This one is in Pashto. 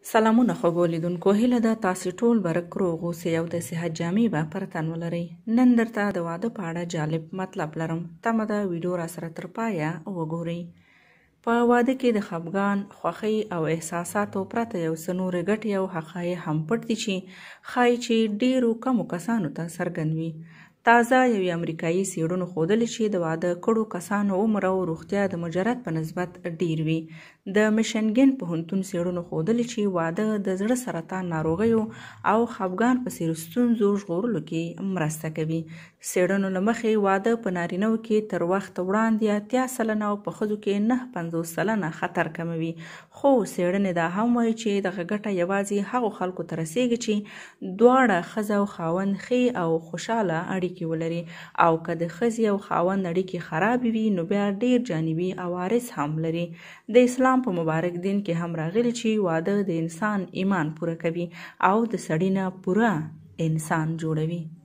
سلامونه خوږو لیدونکو، هیله ده تاسې ټول برک روغ اوسئ او د صحت جامې به پر تن ولرئ. نن درته د واده په اړه جالب مطلب لرم. تمه ده ویډیو را سره تر پایه وګورئ. په واده کې د خفګان، خوښۍ او احساساتو پرته یو څه نورې ګټې او حقایق هم پټ دي چې ښایي چې ډېرو کمو کسانو ته څرګند وي. تازه یوې امریکایي څېړنو ښودلې چې د واده کړو کسانو عمر او روغتیا د مجرد په نسبت ډېر وي. د میشنګن پوهنتون څېړنو ښودلې چې واده د زړه سرطان ناروغیو او خفګان په څېر ستونزو ژغورلو کې مرسته کوي. څېړنو له مخې واده په نارینه‌و کې تر وخت وړاندې 80 سلنه او په ښځو کې 59 سلنه خطر کموي. خو څېړنې دا هم وایي چې دغه ګټه یوازې هغو خلکو ته رسیږي چې دواړه ښځه او خاوند ښې او خوشحاله اړیکې ولري، او که د ښځې او خاوند اړیکې خرابې وي نو بیا ډېر جانبي عوارض هم لري. د اسلام په مبارک دین کې هم راغلي چې واده د انسان ایمان پوره کوي او د سړي نه پوره انسان جوړوي.